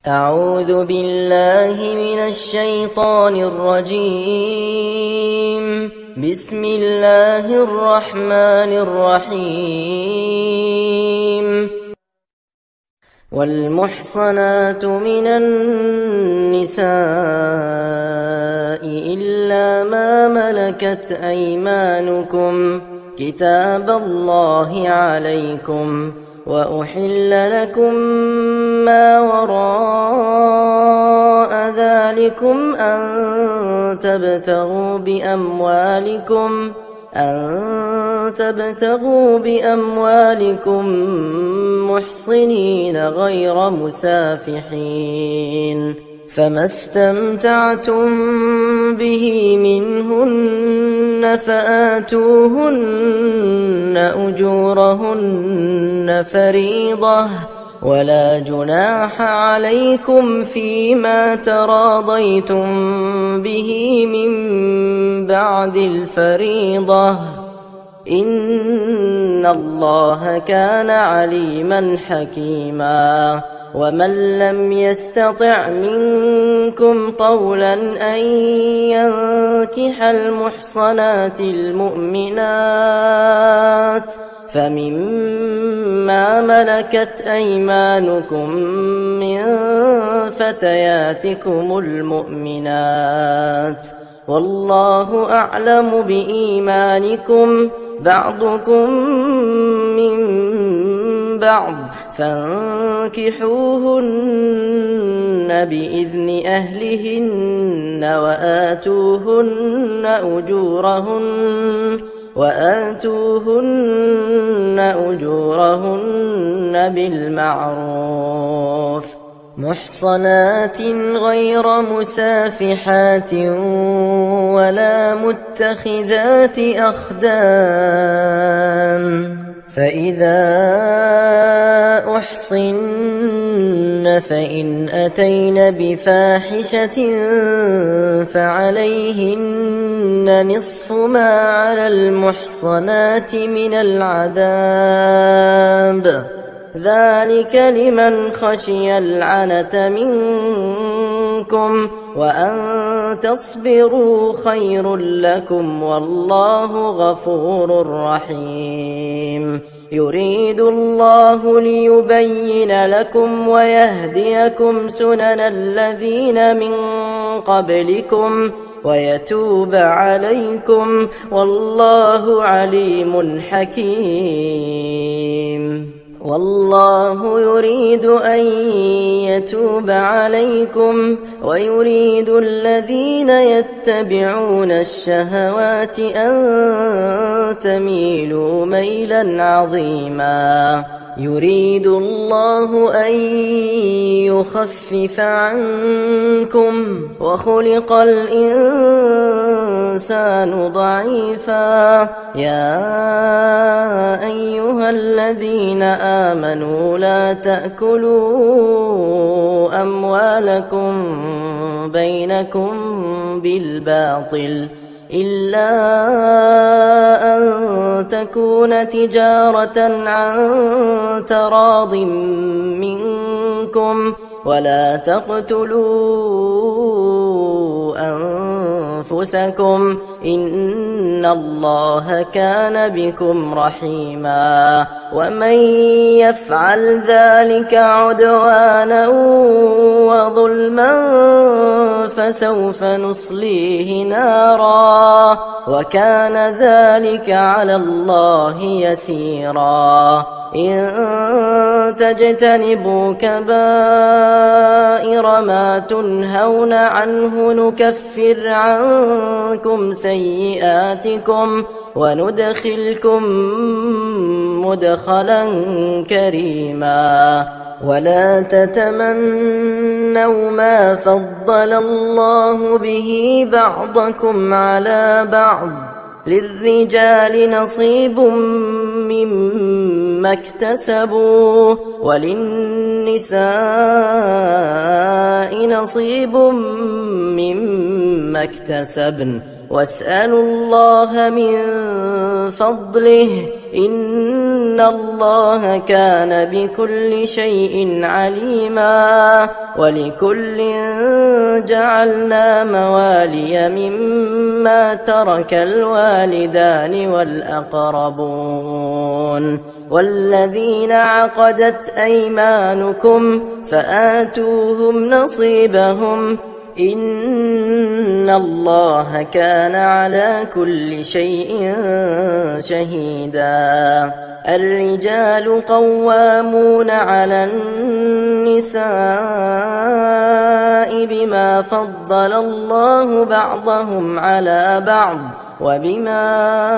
أعوذ بالله من الشيطان الرجيم. بسم الله الرحمن الرحيم. والمحصنات من النساء إلا ما ملكت أيمانكم كتاب الله عليكم، وأحل لكم ما وراء ذلكم أن تبتغوا بأموالكم محصنين غير مسافحين، فما استمتعتم به منهن فآتوهن أجورهن فريضة، ولا جناح عليكم فيما تراضيتم به من بعد الفريضة، إن الله كان عليما حكيما. ومن لم يستطع منكم طولا أن ينكح المحصنات المؤمنات فمما ملكت أيمانكم من فتياتكم المؤمنات، والله أعلم بإيمانكم، بعضكم من بعض، فانكحوهن بإذن أهلهن وآتوهن أجورهن بالمعروف، محصنات غير مسافحات ولا متخذات أخدان، فإذا أحصن فإن أتين بفاحشة فعليهن نصف ما على المحصنات من العذاب، ذلك لمن خشي العنة منكم، وأن تصبروا خير لكم، والله غفور رحيم. يريد الله ليبين لكم ويهديكم سنن الذين من قبلكم ويتوب عليكم، والله عليم حكيم. والله يريد أن يتوب عليكم ويريد الذين يتبعون الشهوات أن تميلوا ميلا عظيما. يريد الله أن يخفف عنكم وخلق الإنسان ضعيفا. يا أيها الذين آمنوا لا تأكلوا أموالكم بينكم بالباطل إلا أن تكون تجارة عن تراض منكم، ولا تقتلوا أنفسكم، إن الله كان بكم رحيما. ومن يفعل ذلك عدوانا وظلما فسوف نصليه نارا، وكان ذلك على الله يسيرا. إن تجتنبوا كبائر ما تنهون عنه نكفر عنكم سيئاتكم وندخلكم مدخلا كريما. ولا تتمنوا ما فضل الله به بعضكم على بعض، للرجال نصيب مما اكتسبوا وللنساء نصيب مما اكتسبن، واسألوا الله من فضله إن الله كان بكل شيء عليما ولكل جعلنا موالي مما ترك الوالدان والأقربون والذين عقدت أيمانكم فآتوهم نصيبهم إن الله كان على كل شيء شهيدا الرجال قوامون على النساء بما فضل الله بعضهم على بعض وبما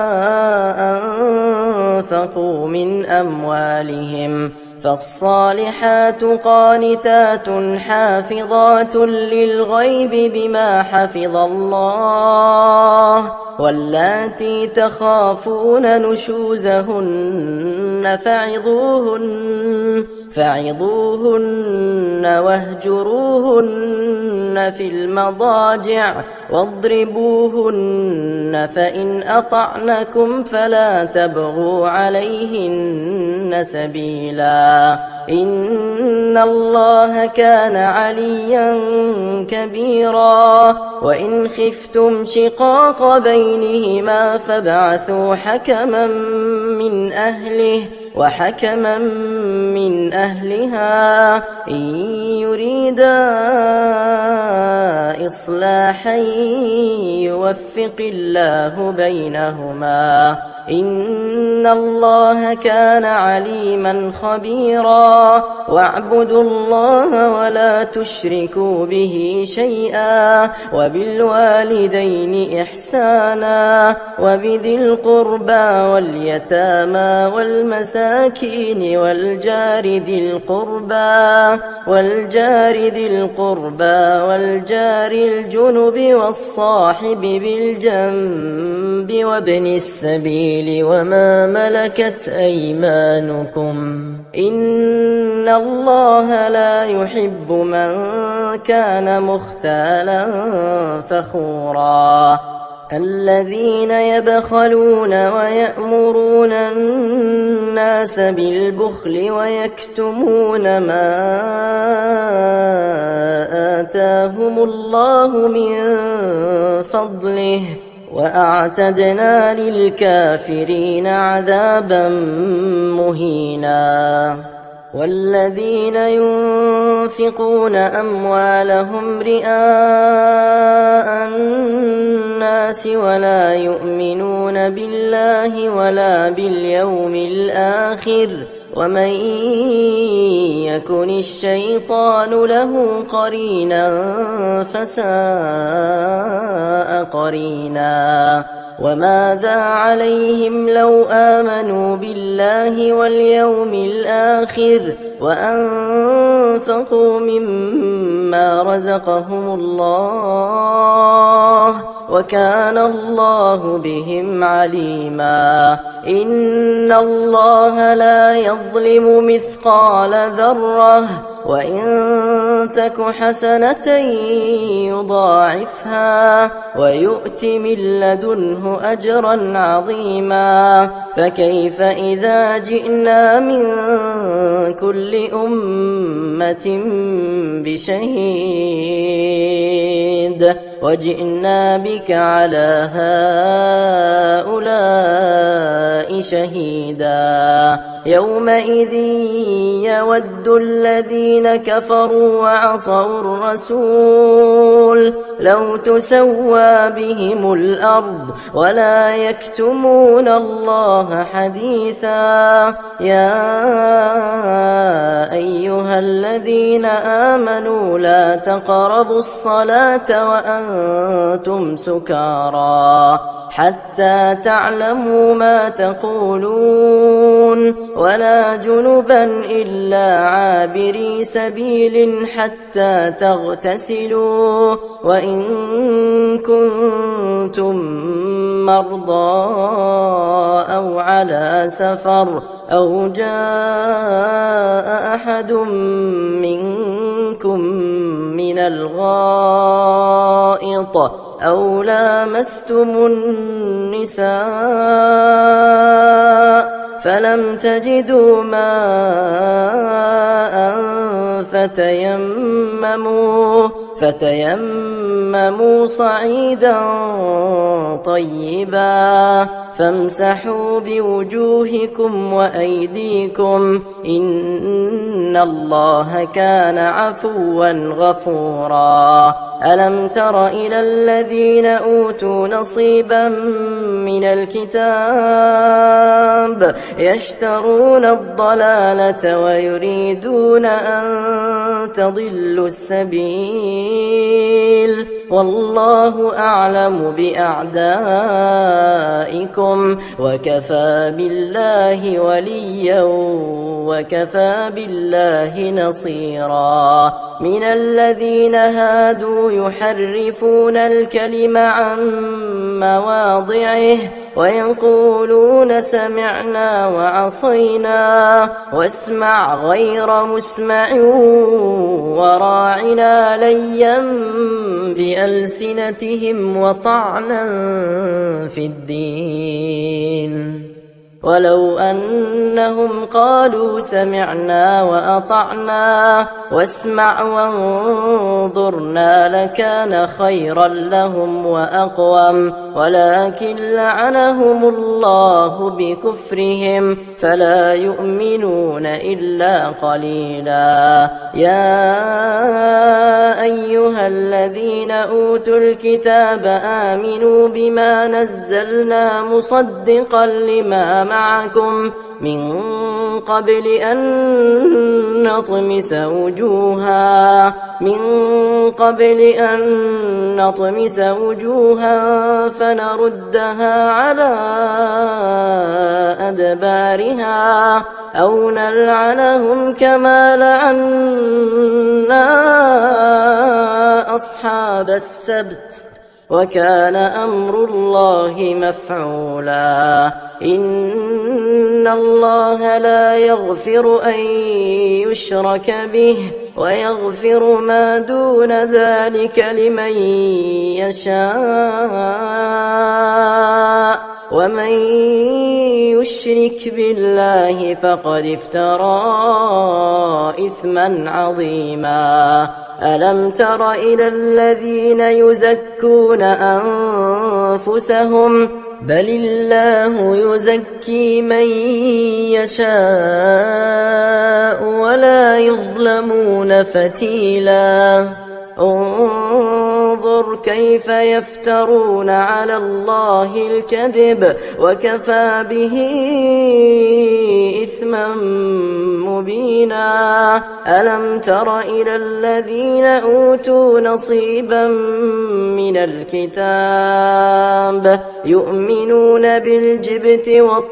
أنفقوا من أموالهم فالصالحات قانتات حافظات للغيب بما حفظ الله واللاتي تخافون نشوزهن فعظوهن واهجروهن في المضاجع واضربوهن فإن أطعنكم فلا تبغوا عليهن سبيلا إن الله كان عليا كبيرا وإن خفتم شقاق بينهما فابعثوا حكما من أهله وحكما من أهلها إن يريدا إصلاحا يوفق الله بينهما إن الله كان عليما خبيرا واعبدوا الله ولا تشركوا به شيئا وبالوالدين إحسانا وبذي القربى واليتامى والمساكين والجار ذي القربى والجار الجنب والصاحب بالجنب وابن السبيل وما ملكت أيمانكم إن الله لا يحب من كان مختالا فخورا الذين يبخلون ويأمرون الناس بالبخل ويكتمون ما آتاهم الله من فضله وأعتدنا للكافرين عذابا مهينا والذين ينفقون أموالهم رئاء الناس ولا يؤمنون بالله ولا باليوم الآخر ومن يكن الشيطان له قرينا فساء قرينا وماذا عليهم لو آمنوا بالله واليوم الآخر وأنفقوا مما رزقهم الله وكان الله بهم عليما إن الله لا يظلم مثقال ذرة وإن تك حسنة يضاعفها ويؤت من لدنه أجرا عظيما فكيف إذا جئنا من كل أمة بشهيد وجئنا بك على هؤلاء شهيدا يومئذ يود الذين كفروا وعصوا الرسول لو تسوى بهم الأرض ولا يكتمون الله حديثا يا أيها الذين آمنوا لا تقربوا الصلاة وأنتم سكارى حتى تعلموا ما تقولون ولا جنبا إلا عابري سبيل حتى تغتسلوا وإن كنتم مرضى أو على سفر أو جاء أحد منكم من الغائط أو لامستم النساء فلم تجدوا ماء فتيمموا صعيدا طيبا فامسحوا بوجوهكم وأيديكم إن الله كان عفوا غفورا. ألم تر إلى الذين أوتوا نصيبا من الكتاب يشترون الضلالة ويريدون أن تضلوا السبيل والله أعلم بأعدائكم وكفى بالله وليا وكفى بالله نصيرا. من الذين هادوا يحرفون الكلم عن مواضعه ويقولون سمعنا وعصينا واسمع غير مسمع وراعنا ليا بألسنتهم وطعنا في الدين ولو أنهم قالوا سمعنا وأطعنا واسمع وانظرنا لكان خيرا لهم وأقوم ولكن لعنهم الله بكفرهم فلا يؤمنون إلا قليلا. يا أيها الذين أوتوا الكتاب آمنوا بما نزلنا مصدقا لما معكم من قبل أن نطمس وجوها فنردها على أدبارها أو نلعنهم كما لعنا أصحاب السبت وكان أمر الله مفعولا. إن الله لا يغفر أن يشرك به ويغفر ما دون ذلك لمن يشاء ومن يشرك بالله فقد افترى إثما عظيما. ألم تر إلى الذين يزكون أنفسهم بل الله يزكي من يشاء ولا يظلمون فتيلا. انظر كيف يفترون على الله الكذب وكفى به إثما مبينا. ألم تر إلى الذين أوتوا نصيبا من الكتاب يؤمنون بالجبت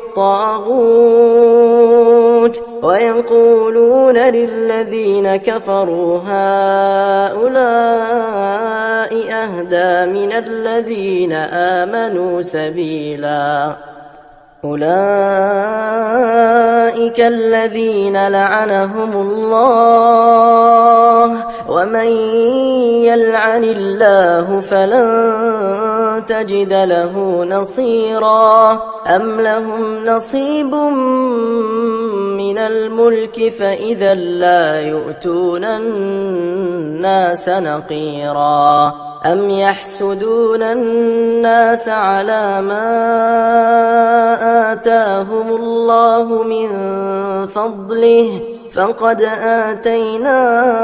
والطاغوت ويقولون للذين كفروا هؤلاء أهدى من الذين آمنوا سبيلا. أولئك الذين لعنهم الله ومن يلعن الله فلن تجد له نصيرا. أم لهم نصيب من الملك فإذا لا يؤتون الناس نقيرا. أم يحسدون الناس على ما آتاهم الله من فضله فقد آتينا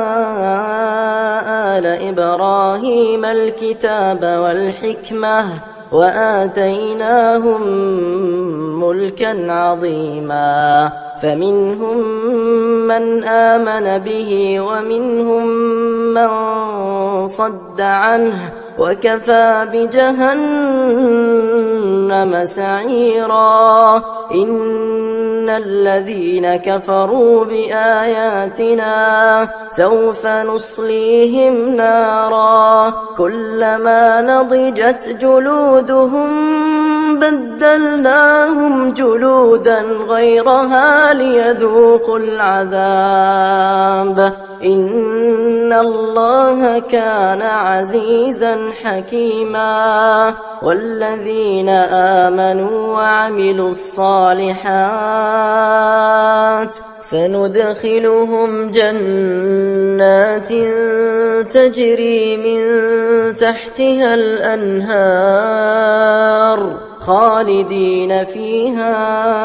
آل إبراهيم الكتاب والحكمة وآتيناهم ملكا عظيما. فمنهم من آمن به ومنهم من صد عنه وكفى بجهنم سعيرا. إن الذين كفروا بآياتنا سوف نصليهم نارا كلما نضجت جلودهم بدلناهم جلودا غيرها ليذوقوا العذاب إن الله كان عزيزا حكيما. والذين آمنوا وعملوا الصالحات سندخلهم جنات تجري من تحتها الأنهار خالدين فيها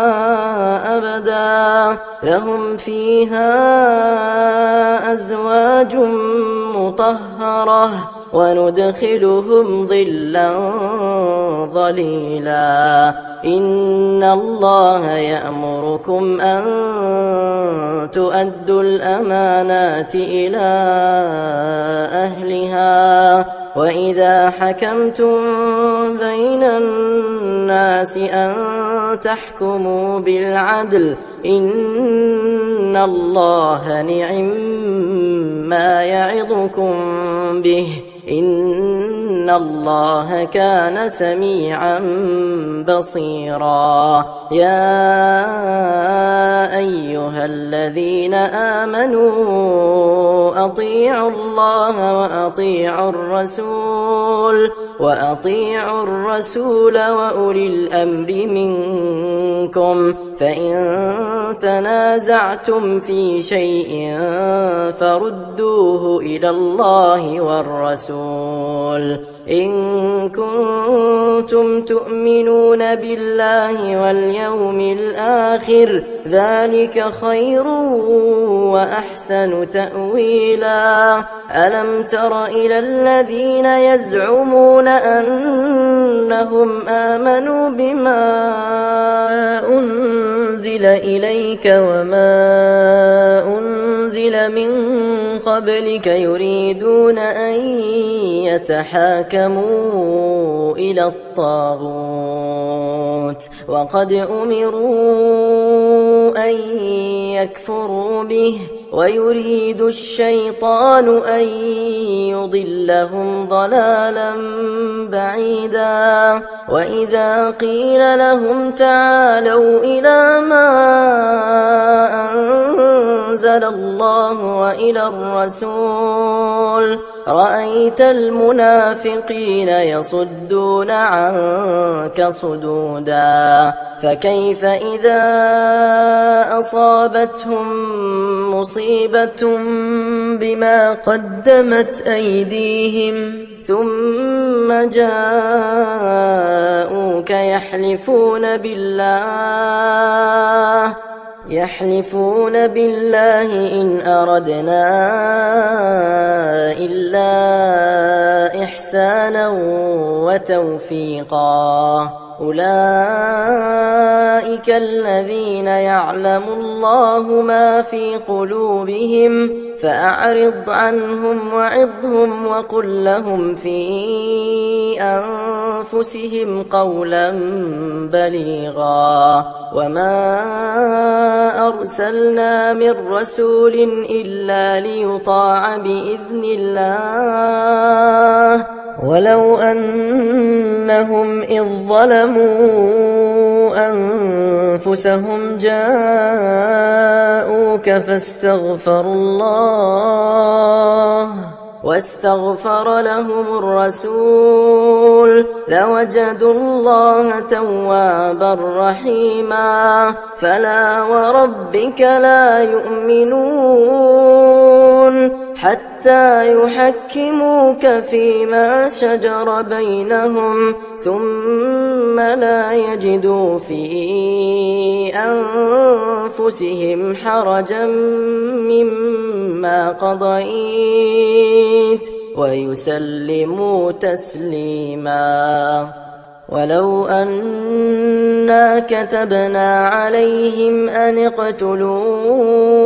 أبدا، لهم فيها أزواج مطهرة وندخلهم ظلا ظليلا. إن الله يأمركم أن تؤدوا الأمانات إلى أهلها وإذا حكمتم بين الناس أن تحكموا بالعدل إن الله نعم ما يعظكم به إن الله كان سميعا بصيرا. يا أيها الذين آمنوا أطيعوا الله وأطيعوا الرسول وأولي الأمر منكم، فإن تنازعتم في شيء فردوه إلى الله والرسول إن كنتم تؤمنون بالله واليوم الآخر ذلك خير وأحسن تأويلا. ألم تر إلى الذين يزعمون أنهم آمنوا بما أنزل إليك وما أنزل من قبلك يريدون أن يتحاكموا إلى الطاغوت وقد أمروا أن يكفروا به ويريد الشيطان أن يضلهم ضلالا بعيدا. وإذا قيل لهم تعالوا إلى ما أنزل الله وإلى الرسول رأيت المنافقين يصدون عنك صدودا. فكيف إذا أصابتهم مصيبة بما قدمت أيديهم ثم جاءوك يحلفون بالله إن أردنا إلا إحسانا وتوفيقا. أولئك الذين يعلم الله ما في قلوبهم فأعرض عنهم وعظهم وقل لهم في أنفسهم قولا بليغا. وما أرسلنا من رسول إلا ليطاع بإذن الله ولو أنهم إذ ظلموا أنفسهم جاءوك واستغفر لهم الرسول لوجدوا الله توابا رحيما. فلا وربك لا يؤمنون حتى يحكموك فيما شجر بينهم ثم لا يجدوا في أنفسهم حرجا مما قضيت ويسلموا تسليما. ولو أنا كتبنا عليهم أن اقتلوا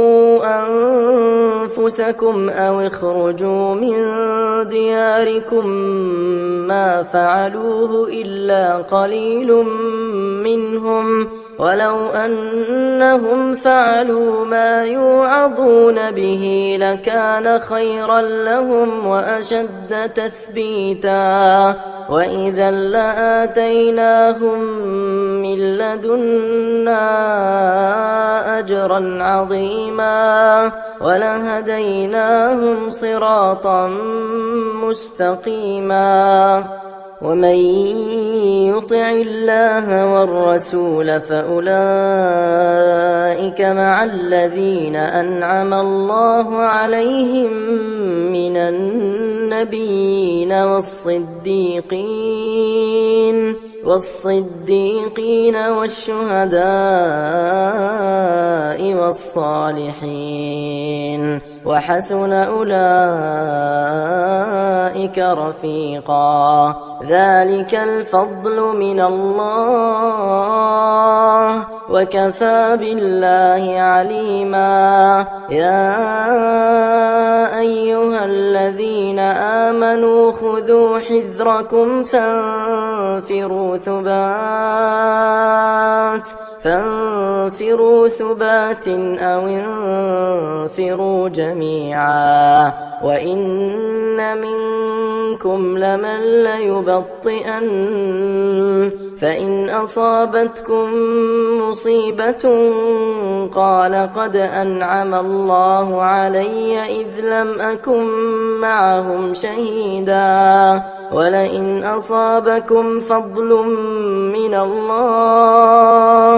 أنفسكم أو اخرجوا من دياركم ما فعلوه إلا قليل منهم ولو أنهم فعلوا ما يوعظون به لكان خيرا لهم وأشد تثبيتا. وإذا لآتيناهم من لدنا أجرا عظيما ولهديناهم صراطا مستقيما. ومن يطع الله والرسول فأولئك مع الذين أنعم الله عليهم من النبيين والصديقين والشهداء والصالحين وحسن أولئك رفيقا. ذلك الفضل من الله وكفى بالله عليما. يا أيها الذين آمنوا خذوا حذركم فانفروا ثبات أو انفروا جميعا. وإن منكم لمن ليبطئن فإن أصابتكم مصيبة قال قد أنعم الله علي إذ لم أكن معهم شهيدا ولئن أصابكم فضل من الله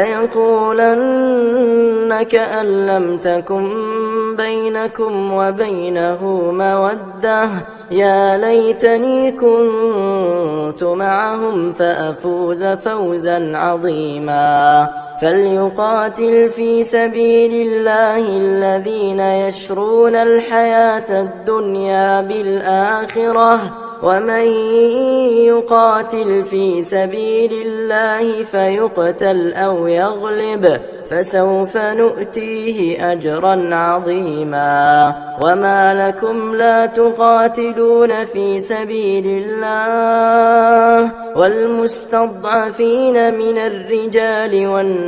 ليقولن كأن لم تكن بينكم وبينه مودة يا ليتني كنت معهم فأفوز فوزا عظيما. فليقاتل في سبيل الله الذين يشرون الحياة الدنيا بالآخرة ومن يقاتل في سبيل الله فيقتل أو يغلب فسوف نؤتيه أجرا عظيما. وما لكم لا تقاتلون في سبيل الله والمستضعفين من الرجال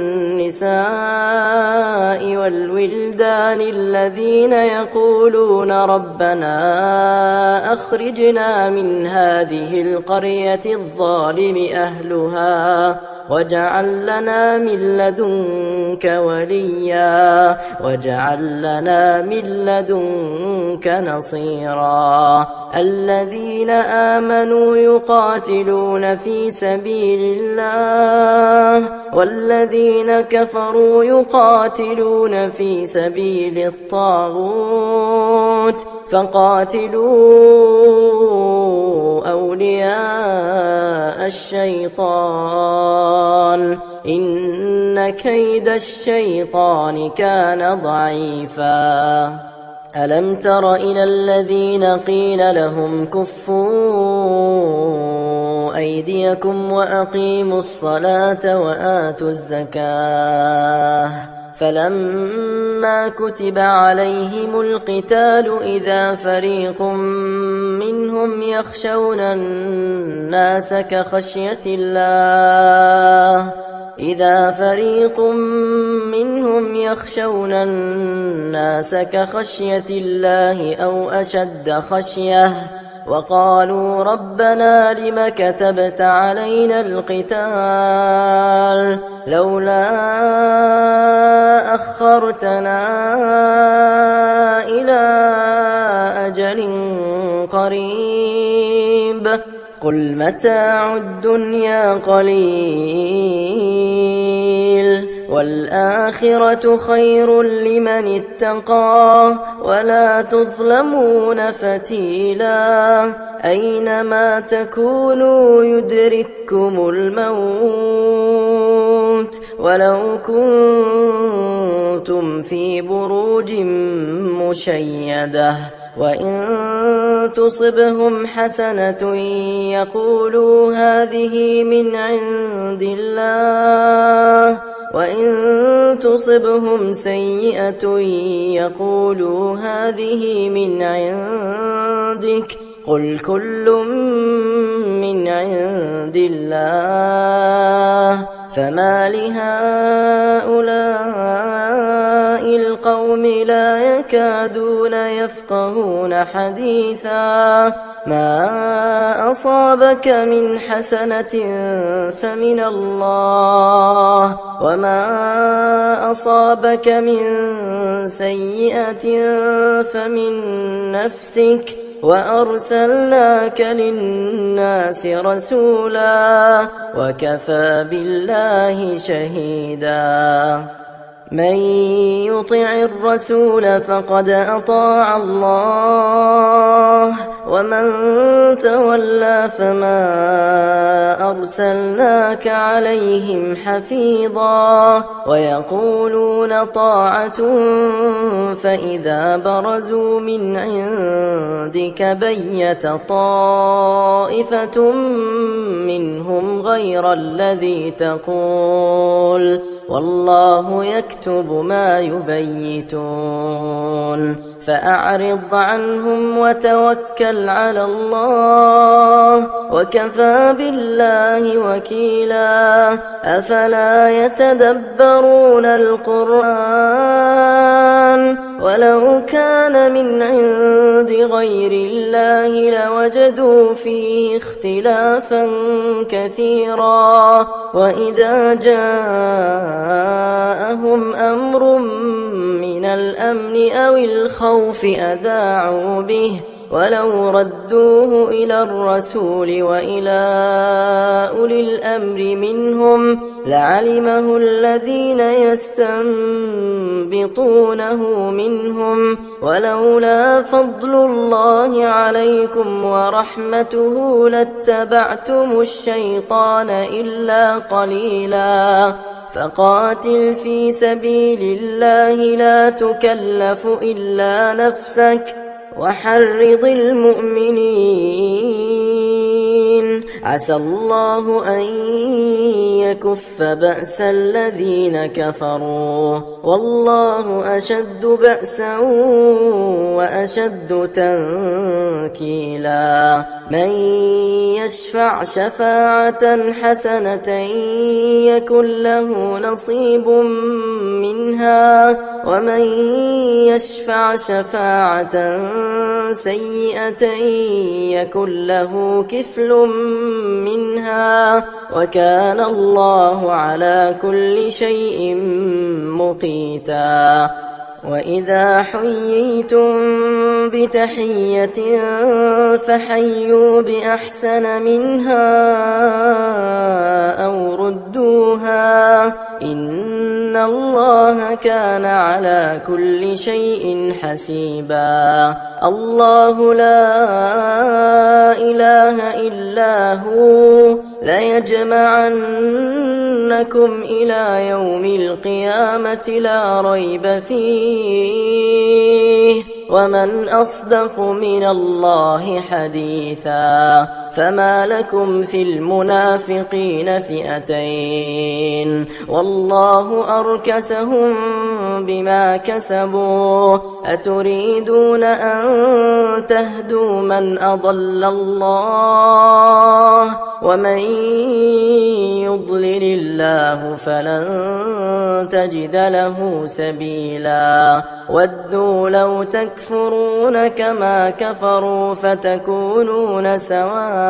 والنساء والولدان الذين يقولون ربنا أخرجنا من هذه القرية الظالم أهلها واجعل لنا من لدنك وليا واجعل لنا من لدنك نصيرا. الذين آمنوا يقاتلون في سبيل الله والذين كفروا يقاتلون في سبيل الطاغوت فقاتلوا أولياء الشيطان إن كيد الشيطان كان ضعيفا. ألم تر إلى الذين قيل لهم كفوا أيديكم وأقيموا الصلاة وآتوا الزكاة فلما كتب عليهم القتال إذا فريق منهم يخشون الناس كخشية الله أو أشد خشية وقالوا ربنا لم كتبت علينا القتال لولا أخرتنا إلى أجل قريب قل متاع الدنيا قليل والآخرة خير لمن اتقى ولا تظلمون فتيلا أينما تكونوا يدرككم الموت ولو كنتم في بروج مشيدة وإن تصبهم حسنة يقولوا هذه من عند الله وإن تصبهم سيئة يقولوا هذه من عندك قل كل من عند الله فما لهؤلاء أهواء القوم لا يكادون يفقهون حديثا. ما أصابك من حسنة فمن الله، وما أصابك من سيئة فمن نفسك، وأرسلناك للناس رسولا، وكفى بالله شهيدا. من يطع الرسول فقد أطاع الله، ومن تولى فما أرسلناك عليهم حفيظا. ويقولون طاعة فإذا برزوا من عندك بيت طائفة منهم غير الذي تقول، والله يكتب ما يبيتون. فأعرض عنهم وتوكل على الله، وكفى بالله وكيلا. أفلا يتدبرون القرآن؟ ولو كان من عند غير الله لوجدوا فيه اختلافا كثيرا. وإذا جاءهم أمر من الأمن أو الخوف أذاعوا به، ولو ردوه إلى الرسول وإلى أولي الأمر منهم لعلمه الذين يستنبطونه منهم. ولولا فضل الله عليكم ورحمته لاتبعتم الشيطان إلا قليلا. فقاتل في سبيل الله لا تكلف إلا نفسك، وحرض المؤمنين. عسى الله أن يكف بأس الذين كفروا، والله أشد بأسا وأشد تنكيلا. من يشفع شفاعة حسنة يكن له نصيب منها، ومن يشفع شفاعة سيئة يكن له كفل منها، وكان الله على كل شيء مقيتا. وإذا حييتم بتحية فحيوا بأحسن منها أو ردوها، إن الله كان على كل شيء حسيبا. الله لا إله إلا هو ليجمعنكم إلى يوم القيامة لا ريب فيه، ومن أصدق من الله حديثا. فما لكم في المنافقين فئتين، والله أركسهم بما كسبوا. أتريدون أن تهدوا من أضل الله؟ ومن يضلل الله فلن تجد له سبيلا. ودوا لو تكفرون كما كفروا فتكونون سواء،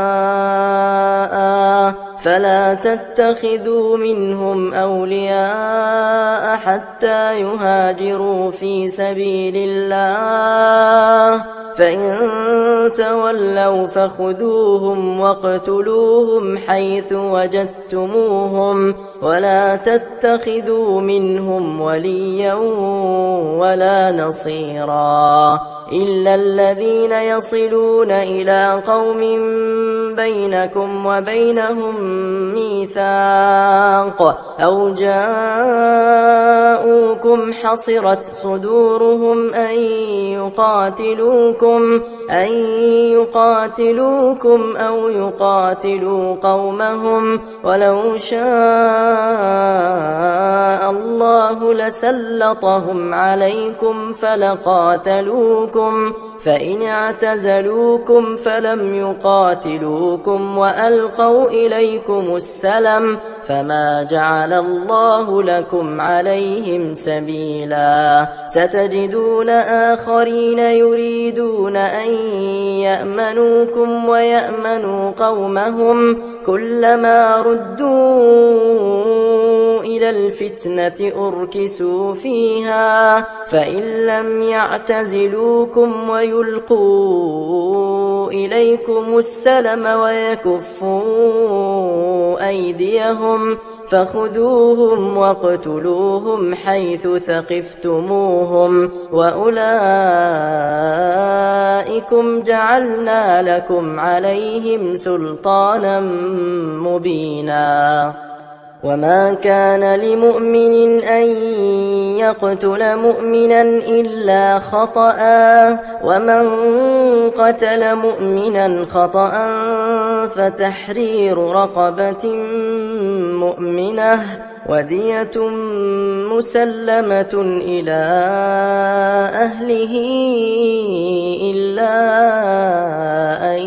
فلا تتخذوا منهم أولياء حتى يهاجروا في سبيل الله، فإن تولوا فخذوهم واقتلوهم حيث وجدتموهم، ولا تتخذوا منهم وليا ولا نصيرا، إلا الذين يصلون إلى قوم بينكم وبينهم ميثاق أو جاءوكم حصرت صدورهم أن يقاتلوكم أو يقاتلوا قومهم، ولو شاء الله لسلطهم عليكم فلقاتلوكم، فإن اعتزلوكم فلم يقاتلوكم وألقوا إليكم السلم فما جعل الله لكم عليهم سبيلا ستجدون آخرين يريدون أن يأمنوكم ويأمنوا قومهم كلما ردوا إلى الفتنة أركسوا فيها فإن لم يعتزلوكم ويلقوا إليكم السلم ويكفوا أيديهم فخذوهم واقتلوهم حيث ثقفتموهم وأولئكم جعلنا لكم عليهم سلطانا مبينا وما كان لمؤمن أن يقتل مؤمنا إلا خطأ ومن قتل مؤمنا خطأ فتحرير رقبة مؤمنة ودية مسلمة إلى أهله إلا أن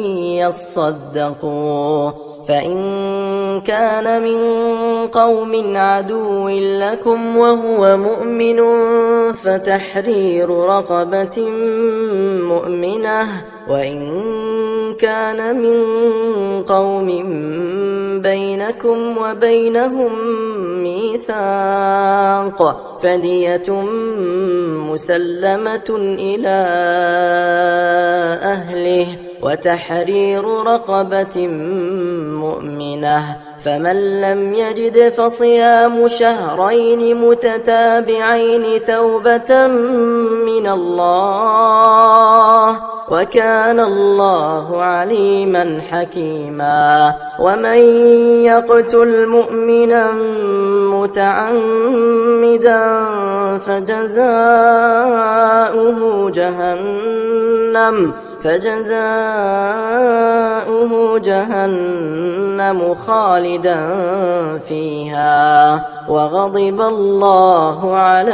يصدقوا فإن كان من قوم عدو لكم وهو مؤمن فتحرير رقبة مؤمنة وإن كان من قوم بينكم وبينهم ميثاق فدية مسلمة إلى أهله وتحرير رقبة مؤمنة فمن لم يجد فصيام شهرين متتابعين توبة من الله وكان الله عليما حكيما ومن يقتل مؤمنا متعمدا فجزاؤه جهنم خالدا فيها وغضب الله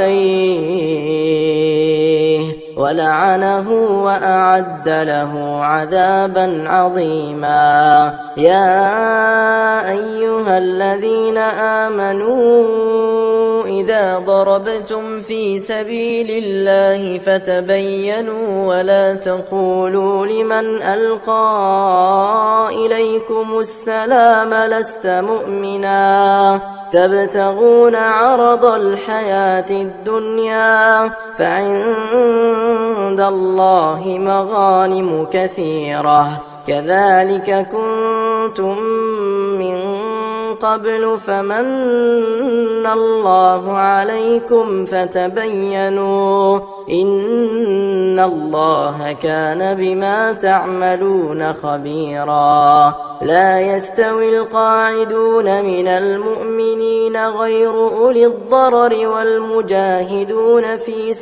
عليه ولعنه وأعد له عذابا عظيما يا أيها الذين آمنوا إذا ضربتم في سبيل الله فتبينوا ولا تقولوا لمن ألقى إليكم السلام لست مؤمنا تبتغون عرض الحياة الدنيا فعند الله مغانم كثيرة كذلك كنتم من قبل فمن الله عليكم فتبينوا إن الله كان بما تعملون خبيرا لا يستوي القاعدون من المؤمنين غير أولي الضرر والمجاهدون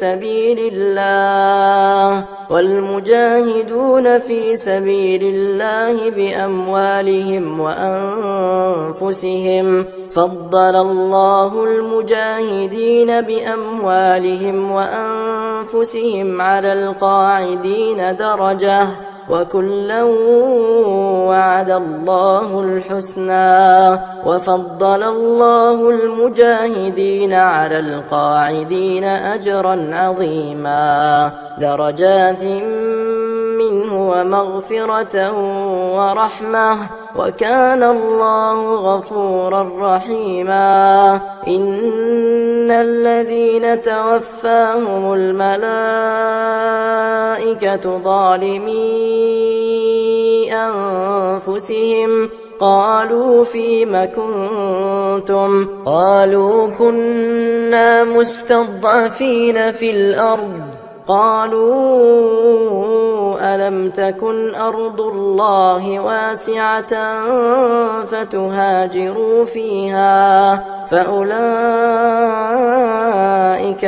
في سبيل الله بأموالهم وأنفسهم فضل الله المجاهدين بأموالهم وأنفسهم على القاعدين درجة وكلا وعد الله الحسنى وفضل الله المجاهدين على القاعدين أجرا عظيما درجات منه ومغفرة ورحمة وكان الله غفورا رحيما إن الذين توفاهم الملائكة ظالمي أنفسهم قالوا فيم كنتم قالوا كنا مستضعفين في الأرض قالوا ألم تكن أرض الله واسعة فتهاجروا فيها فأولئك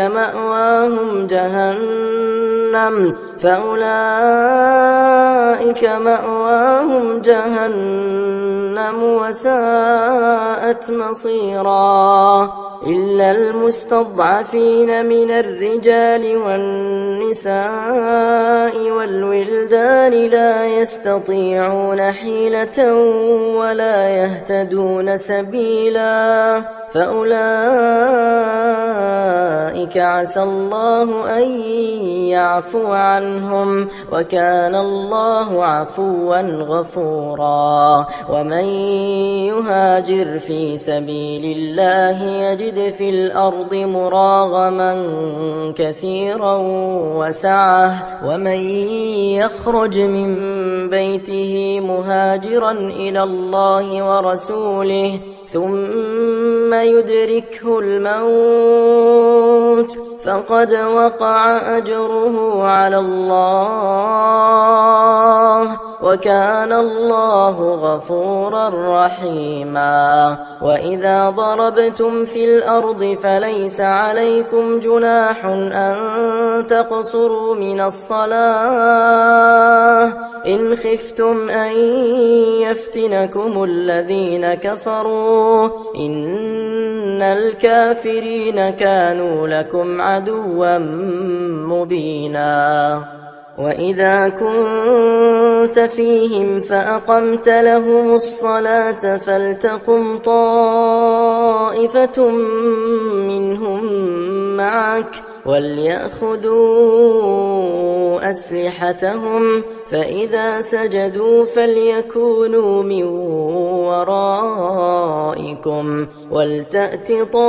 مأواهم جهنم جهنم وساءت مصيرا إلا المستضعفين من الرجال والنساء والولدان لا يستطيعون حيلة ولا يهتدون سبيلا فأولئك عسى الله أن يعفو عنهم وكان الله عفوا غفورا ومن يهاجر في سبيل الله يجد في الأرض مراغما كثيرا وسعة ومن يخرج من بيته مهاجرا إلى الله ورسوله ثم يدركه الموت فقد وقع أجره على الله وكان الله غفورا رحيما وإذا ضربتم في الأرض فليس عليكم جناح أن تقصروا من الصلاة إن خفتم أن يفتنكم الذين كفروا إن الكافرين كانوا لكم عدوا مبينا وإذا كنت فيهم فأقمت لهم الصلاة فلتقم طائفة منهم معك وليأخذوا أسلحتهم فإذا سجدوا فليكونوا من ورائكم ولتأت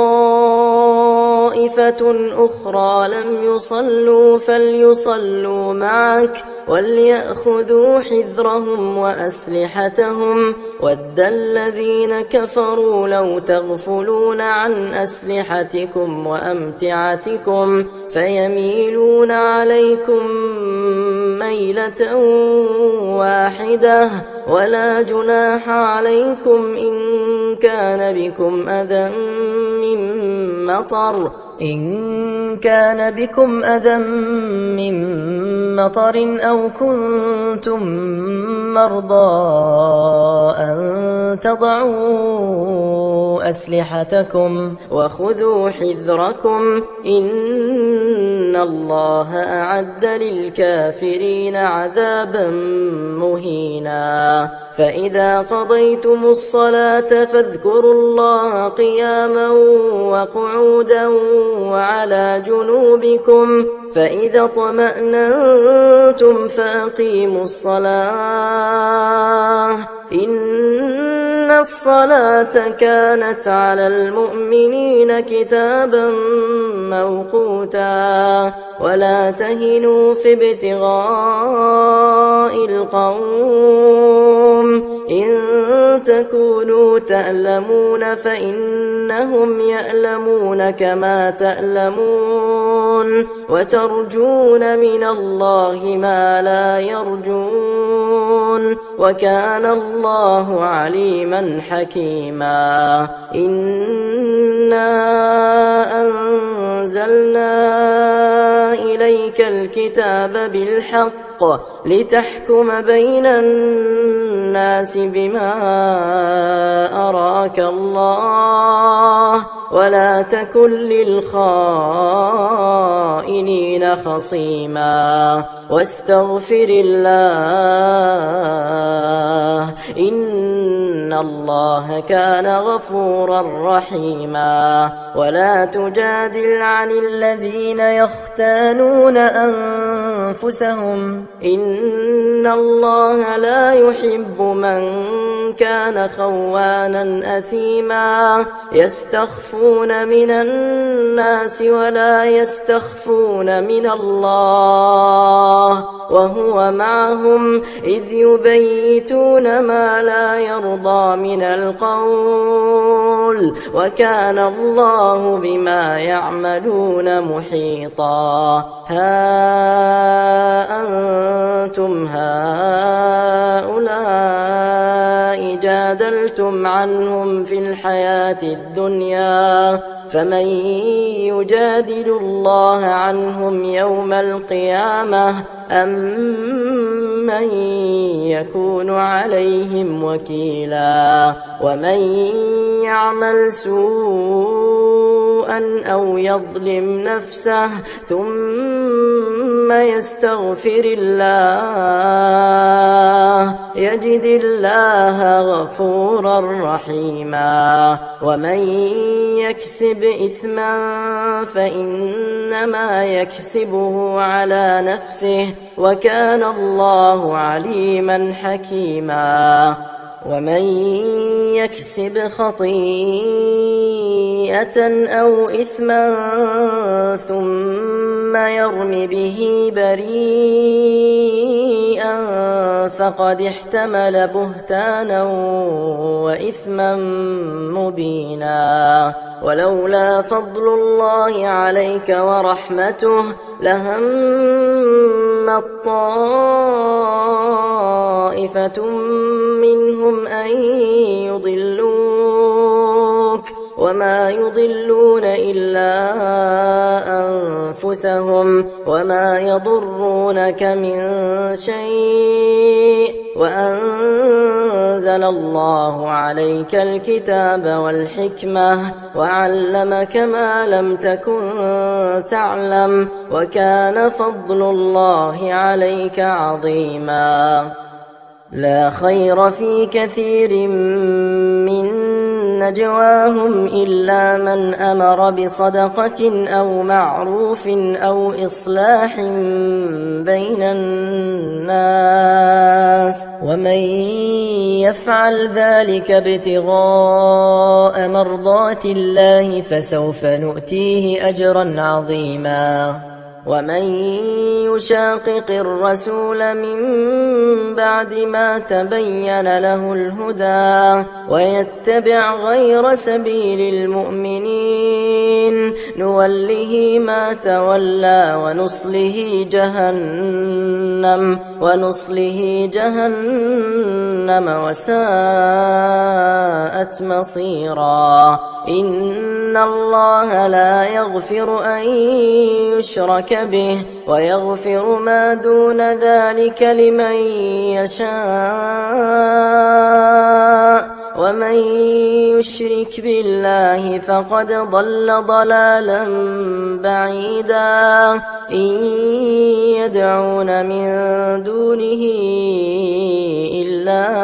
طائفة أخرى لم يصلوا فليصلوا معك وليأخذوا حذرهم وأسلحتهم ود الذين كفروا لو تغفلون عن أسلحتكم وأمتعتكم فيميلون عليكم ميلة واحدة ولا جناح عليكم إن كان بكم أذى من مطر أو كنتم مرضى أن تضعوا أسلحتكم وخذوا حذركم إن الله أعد للكافرين عذابا مهينا فإذا قضيتم الصلاة فاذكروا الله قياما وقعودا وعلى جنوبكم فإذا اطمأننتم فأقيموا الصلاة إن الصلاة كانت على المؤمنين كتابا موقوتا ولا تهنوا في ابتغاء القوم إن تكونوا تألمون فإنهم يألمون كما تألمون وترجون من الله ما لا يرجون وكان الله عليما حكيما إنا أنزلنا إليك الكتاب بالحق لتحكم بين الناس بما أراك الله ولا تكن للخائنين خصيما واستغفر الله إن الله كان غفورا رحيما ولا تجادل عن الذين يختانون أنفسهم إن الله لا يحب من كان خوانا أثيما يستخفون من الناس ولا يستخفون من الله وهو معهم إذ يبيتون ما لا يرضى من القول وكان الله بما يعملون محيطا ها أنتم هؤلاء جادلتم عنهم في الحياة الدنيا فمن يجادل الله عنهم يوم القيامة أم من يكون عليهم وكيلا ومن يعمل سوءا أو يظلم نفسه ثم يستغفر الله يجد الله غفورا رحيما ومن يكسب إثما فإنما يكسبه على نفسه وكان الله عليما حكيما ومن يكسب خطيئة أو إثما ثم يرم به بريئا فقد احتمل بهتانا وإثما مبينا ولولا فضل الله عليك ورحمته لهمت طائفة منهم أن يضلوك وما يضلون إلا أنفسهم وما يضرونك من شيء وأنزل الله عليك الكتاب والحكمة وعلمك ما لم تكن تعلم وكان فضل الله عليك عظيما لا خير في كثير من نجواهم إلا من أمر بصدقة أو معروف أو إصلاح بين الناس ومن يفعل ذلك ابتغاء مرضات الله فسوف نؤتيه أجرا عظيما ومن يشاقق الرسول من بعد ما تبين له الهدى ويتبع غير سبيل المؤمنين نوله ما تولى ونصله جهنم وساءت مصيرا إن الله لا يغفر أن يشرك به ويغفر ما دون ذلك لمن يشاء ومن يشرك بالله فقد ضل ضلالا بعيدا إن يدعون من دونه إلا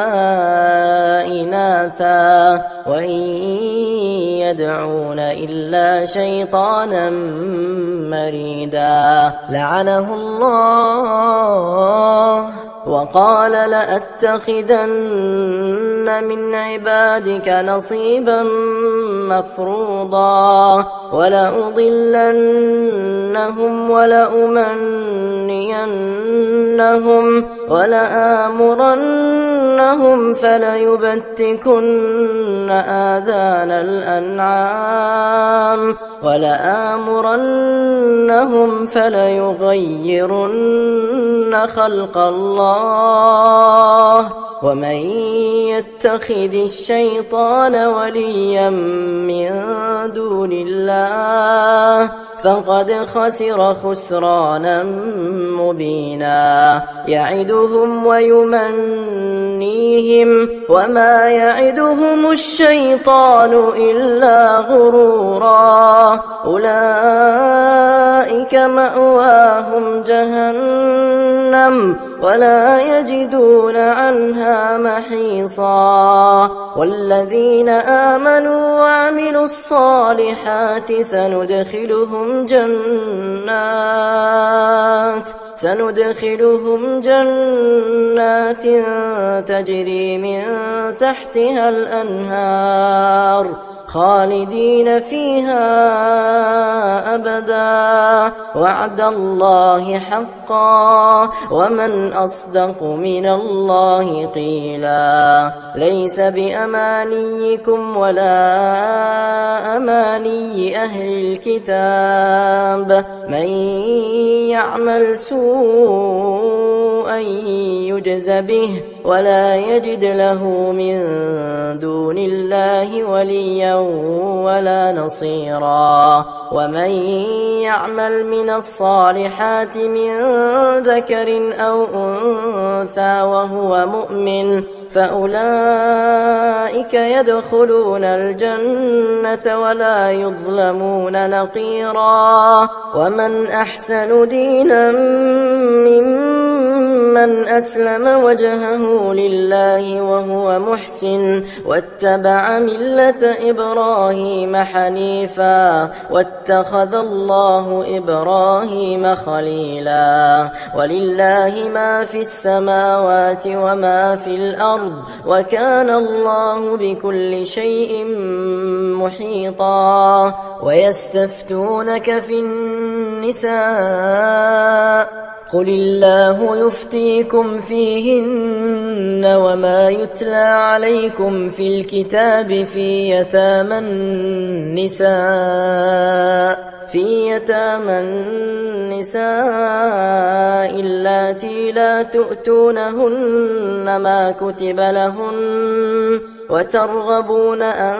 إناثا وإن يدعون إلا شيطانا مريدا لعنه الله وقال لأتخذن من عبادك نصيبا مفروضا ولأضلنهم ولأمنينهم ولآمرنهم فليبتكن آذان الأنعام ولآمرنهم فليغيرن خلق الله ومن يتخذ الشيطان وليا من دون الله فقد خسر خسرانا مبينا يعدهم ويمنيهم وما يعدهم الشيطان إلا غرورا أولئك مأواهم جهنم ولا يجدون عنها محيصا والذين آمنوا وعملوا الصالحات سندخلهم جنات تجري من تحتها الأنهار خالدين فيها أبدا وعد الله حقا ومن أصدق من الله قيلا ليس بأمانيكم ولا أماني أهل الكتاب من يعمل سوءا يجز به ولا يجد له من دون الله وليا ولا نصيرا ومن يعمل من الصالحات من ذكر أو أنثى وهو مؤمن فأولئك يدخلون الجنة ولا يظلمون نقيرا ومن أحسن دينا ممن أسلم وجهه لله وهو محسن واتبع ملة إبراهيم حنيفا واتخذ الله إبراهيم خليلا ولله ما في السماوات وما في الأرض وكان الله بكل شيء محيطا ويستفتونك في النساء قل الله يفتيكم فيهن وما يتلى عليكم في الكتاب في يتامى النساء اللاتي لا تؤتونهن ما كتب لهن وترغبون أن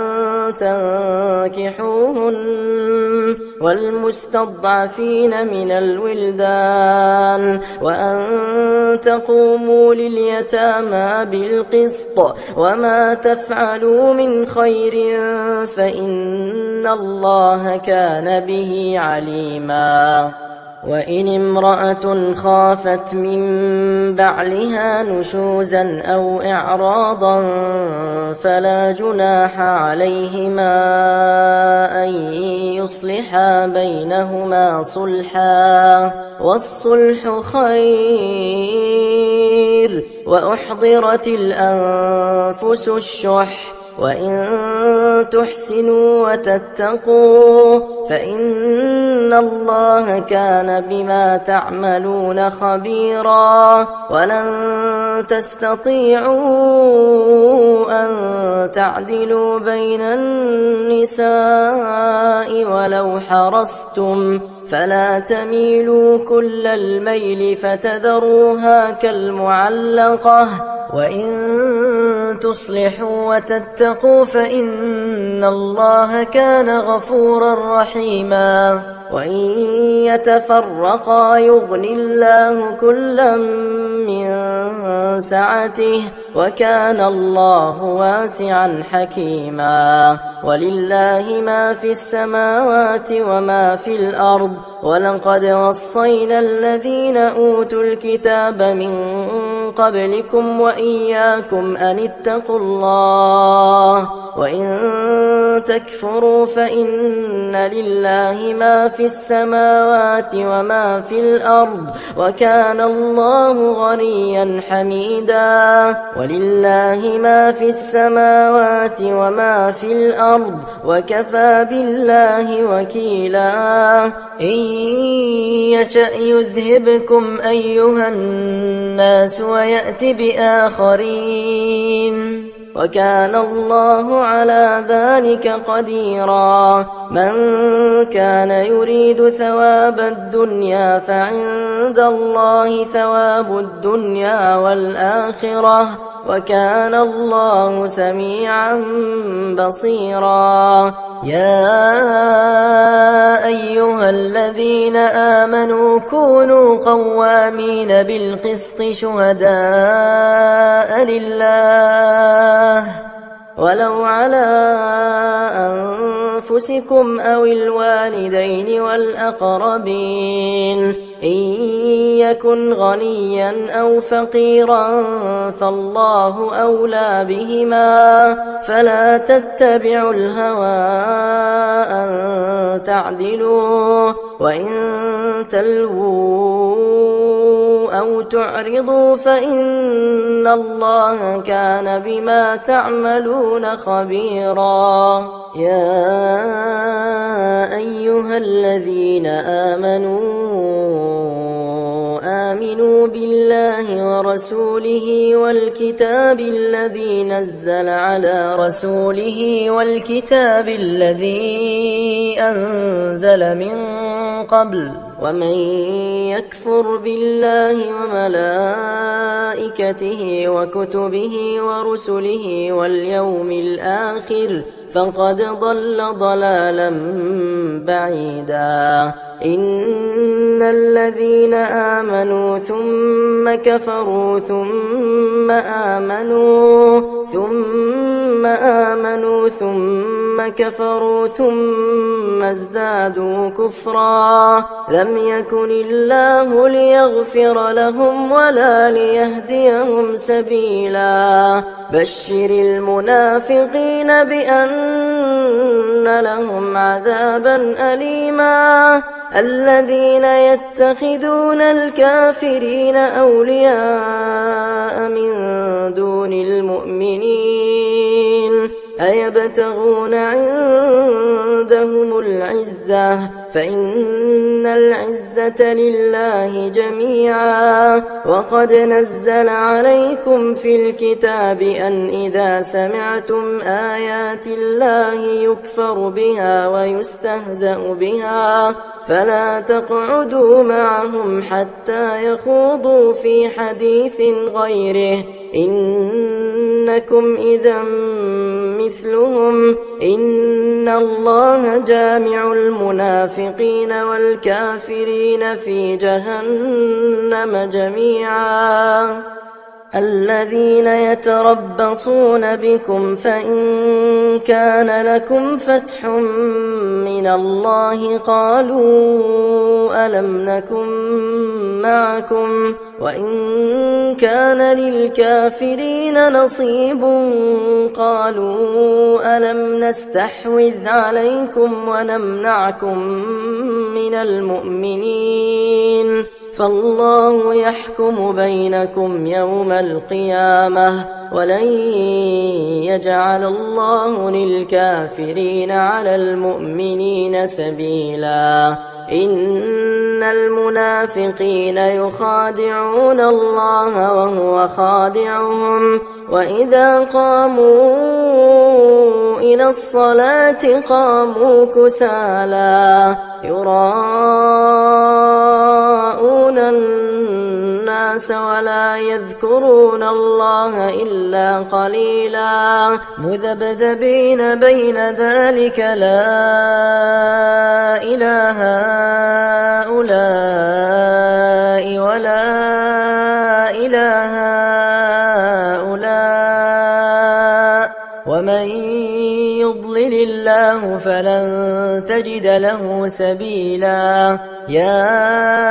تنكحوهن والمستضعفين من الولدان وأن تقوموا لليتامى بالقسط وما تفعلوا من خير فإن الله كان به عليما وإن امرأة خافت من بعلها نشوزا أو إعراضا فلا جناح عليهما أن يصلحا بينهما صلحا والصلح خير وأحضرت الأنفس الشح وإن تحسنوا وتتقوا فإن الله كان بما تعملون خبيرا ولن تستطيعوا أن تعدلوا بين النساء ولو حرصتم فلا تميلوا كل الميل فتذروها كالمعلقة وإن تصلحوا وتتقوا فإن الله كان غفورا رحيما وإن يتفرقا يغن الله كلا من سعته وكان الله واسعا حكيما ولله ما في السماوات وما في الأرض ولقد وصينا الذين أوتوا الكتاب من قبلكم وإياكم أن اتقوا الله وإن تكفروا فإن لله ما في السماوات وما في الأرض وكان الله غنيا حميدا ولله ما في السماوات وما في الأرض وكفى بالله وكيلا إن يشأ يذهبكم أيها الناس ويأت بآخرين وكان الله على ذلك قديرا من كان يريد ثواب الدنيا فعند الله ثواب الدنيا والآخرة وكان الله سميعا بصيرا يا أيها الذين آمنوا كونوا قوامين بالقسط شهداء لله ولو على أنفسكم أو الوالدين والأقربين إن يكن غنيا أو فقيرا فالله أولى بهما فلا تتبعوا الهوى أن تعدلوا وإن تلووا أو تعرضوا فإن الله كان بما تعملون خبيرا. يا أيها الذين آمنوا بالله ورسوله والكتاب الذي نزل على رسوله والكتاب الذي أنزل من قبل، ومن يكفر بالله وملائكته وكتبه ورسله واليوم الآخر فقد ضل ضلالا بعيدا. إن الذين آمنوا ثم كفروا ثم آمنوا ثم كفروا ثم ازدادوا كفرا لم يكن الله ليغفر لهم ولا ليهديهم سبيلا. بشر المنافقين بأن لهم عذابا أليما. الذين يتخذون الكافرين أولياء من دون المؤمنين أيبتغون عندهم العزة فإن العزة لله جميعا. وقد نزل عليكم في الكتاب أن إذا سمعتم آيات الله يكفر بها ويستهزأ بها فلا تقعدوا معهم حتى يخوضوا في حديث غيره إنكم إذا مثلهم. إن الله جامع المنافقين والكافرين في جهنم جميعا. الذين يتربصون بكم فإن كان لكم فتح من الله قالوا ألم نكن معكم وإن كان للكافرين نصيب قالوا ألم نستحوذ عليكم ونمنعكم من المؤمنين فالله يحكم بينكم يوم القيامة ولن يجعل الله للكافرين على المؤمنين سبيلا. إن المنافقين يخادعون الله وهو خادعهم وإذا قاموا إلى الصلاة قاموا كسالى يراءون الناس ولا يذكرون الله إلا قليلا مذبذبين بين ذلك لا إله هؤلاء ولا إله هؤلاء ومن يضلل الله فلن تجد له سبيلا. يا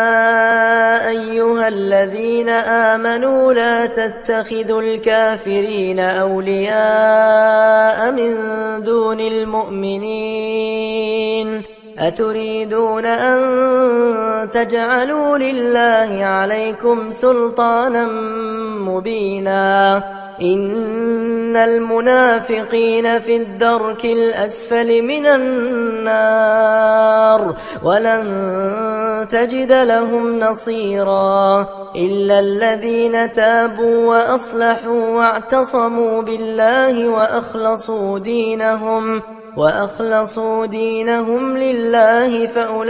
أيها الذين آمنوا لا تتخذوا الكافرين أولياء من دون المؤمنين أتريدون أن تجعلوا لله عليكم سلطانا مبينا. إن المنافقين في الدرك الأسفل من النار ولن تجد لهم نصيرا إلا الذين تابوا وأصلحوا واعتصموا بالله وأخلصوا دينهم لله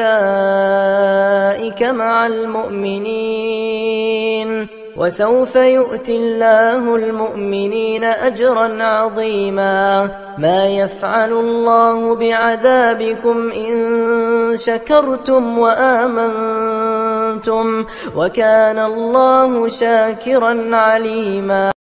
فأولئك مع المؤمنين وسوف يؤتي الله المؤمنين أجرا عظيما. ما يفعل الله بعذابكم إن شكرتم وآمنتم وكان الله شاكرا عليما.